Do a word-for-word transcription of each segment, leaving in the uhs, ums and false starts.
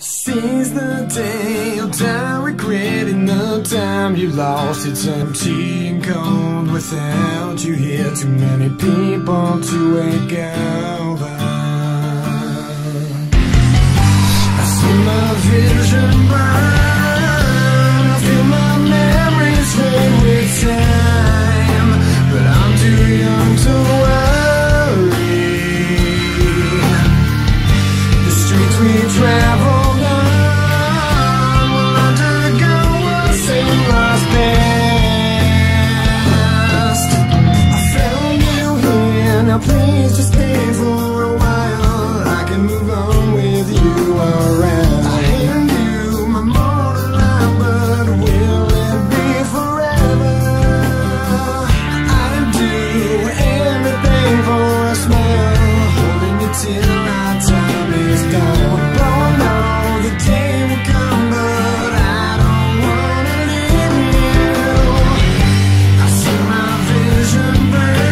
Seize the day, you'll die regretting the time you lost. It's empty and cold without you here. Too many people to wake up. I see my vision burn, I feel my memories fade with time, but I'm too young to worry. The streets we travel please just stay for a while. I can move on with you around. I hand you my mortal life, but will it be forever? I'd do anything for a smile, holding you till our time is done. Oh no, the day will come, but I don't wanna leave you. I see my vision burn,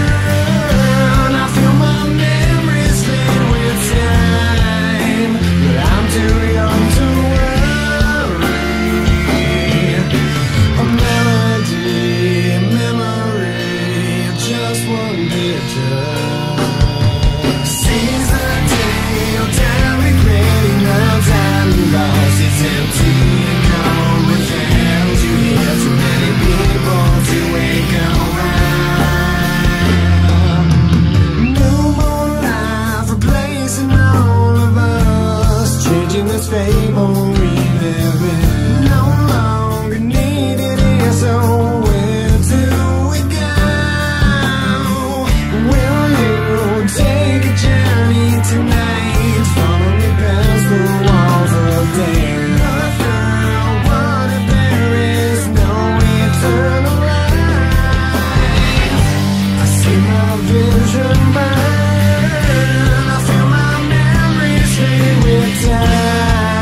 this fable we live in. No longer needed here, so where do we go? Will you take a journey tonight? Follow me past the walls of day. What if there is no eternal life? I see my vision burn, I feel my memories fade with time.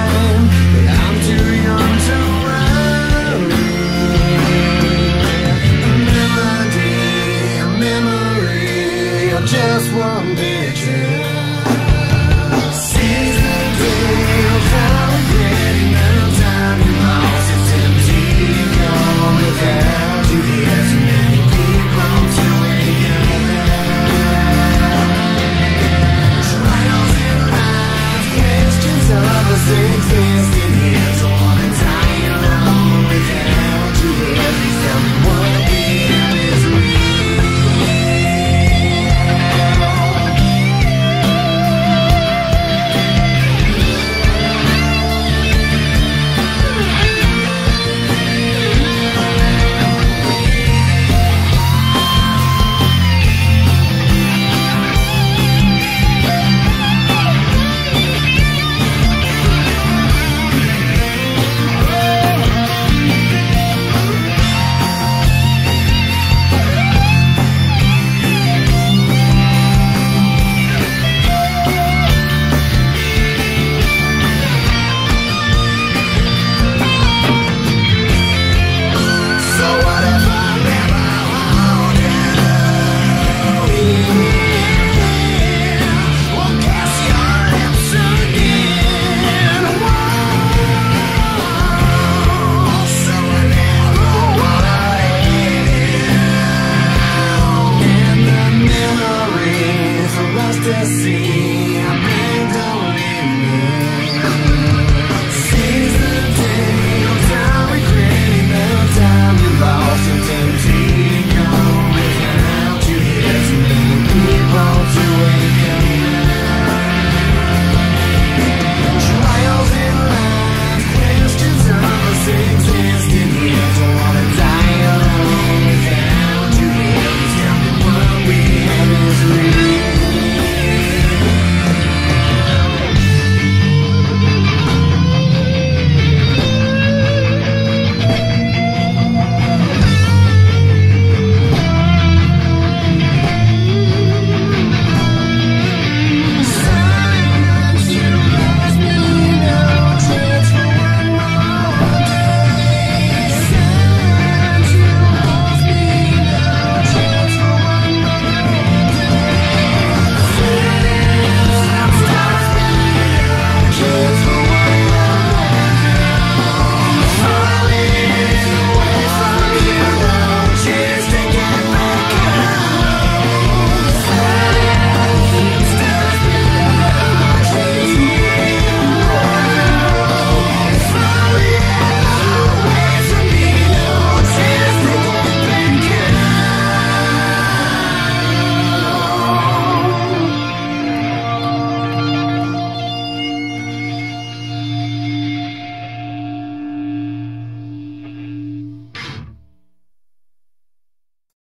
Just one picture. Seize the day, without regretting the time you lost. It's empty and gone without you here. Too many people to wake up. Trials in life, questions of us exist.